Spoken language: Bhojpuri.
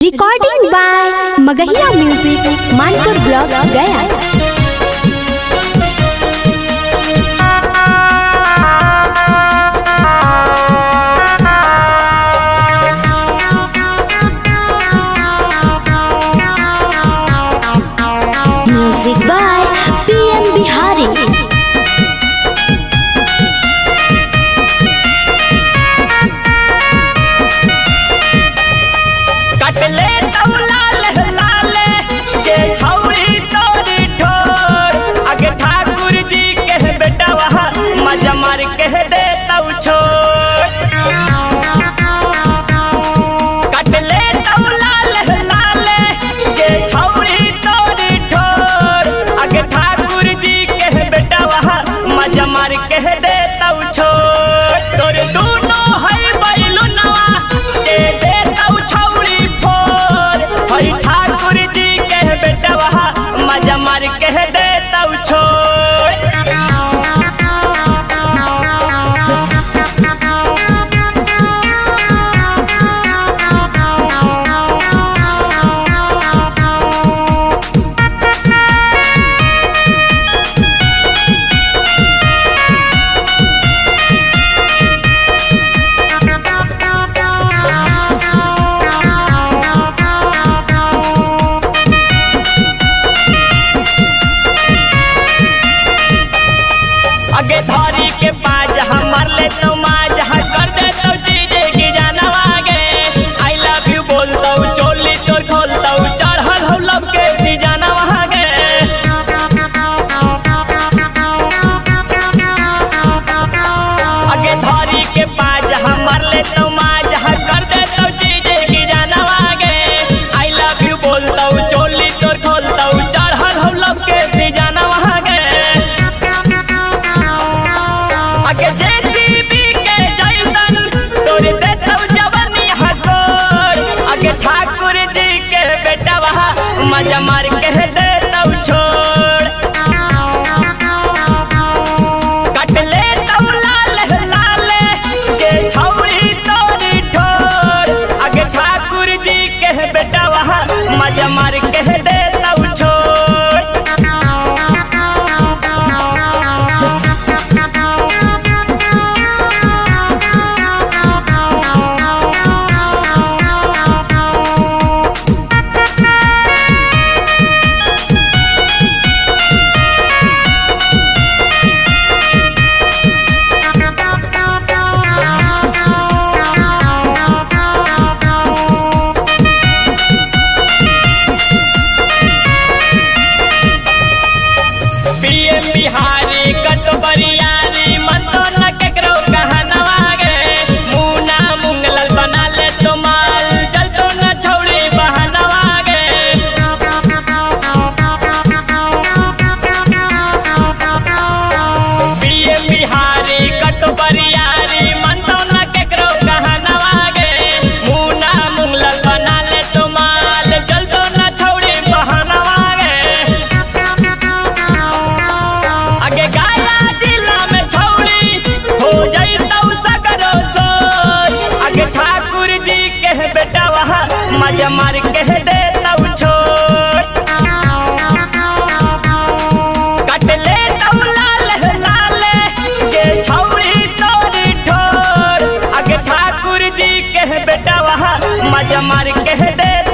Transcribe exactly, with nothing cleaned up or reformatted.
Recording by Magahiya music Manpur block Gaya. Music by P M Bihari. कटले तौलाल लाले के छौरी तोरी ठोर आगे ठाकुर जी के बेटा वहा मजा मार के दे तौ छोड़। कटले तौलाल लाले के छौरी तोरी ठोर आगे ठाकुर जी के बेटा वहा मजा मार के दे तौ छोड़। तोर दोनों है बैलू नवा के दे तौ छौरी ठाकुर जी के बेटा वहा मजा मार के दे तौ छोड़। आगे धारी के पाज हमर ले तो माज कर दे तो जीजे की जानवा गे। आई लव यू बोल दो चोली तोर खोल दो चढ़ल हो लब के सी जानवा गे। आगे धारी के पाज हमर ले तो माज कर दे तो जीजे की जानवा गे। आई लव यू बोल दो चोली तोर खोल दो चढ़ल हो लब के सी जानवा गे। आगे जेसीबी के जैसन तोड़ दे तौ जवानी हकोर आगे ठाकुर जी के बेटा वहा मजा मार के दे तौ छोड़। कटले तौ लाल लाले के छौरी तोरी ठोर आगे ठाकुर जी के बेटा वहा मजा मार के दे तौ छोड़। पीएम बिहारी कटबरियारी मन तो न केकरो कहनवा गे। मुना मुंगलल बना ले तो माल चल तो न छौड़ी बहनवा गे। पीएम बिहारी कटबरियारी मन तो न केकरो कहनवा गे। मुना मुंगलल बना ले तो माल चल तो न छौड़ी बहनवा गे। आगे गाया जिला में छौड़ी हो जाई तौ सगरो सोच आगे ठाकुर जी के बेटा वहा मजा मार के दे तौ छोड़। कटले तौ लाल लाले के छौड़ी तोरी ठोर आगे ठाकुर जी के बेटा वहा मजा मार के दे